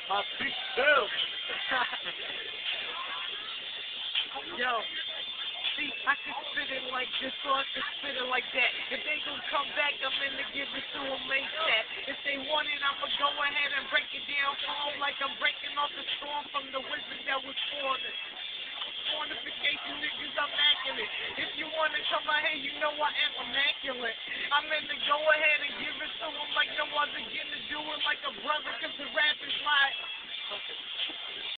My big girl. Yo, see, I can spit it like this or I can spit it like that. If they gon' come back, I'm in to give it to them ASAP. If they want it, I'ma go ahead and break it down for them like I'm breaking off the storm from the wizard that was born. Fornification, niggas, I'm macking it. If you wanna come out here, you know I am immaculate. I'm in to go ahead and give it to them like no other, getting to do it like a brother, cause the rap is my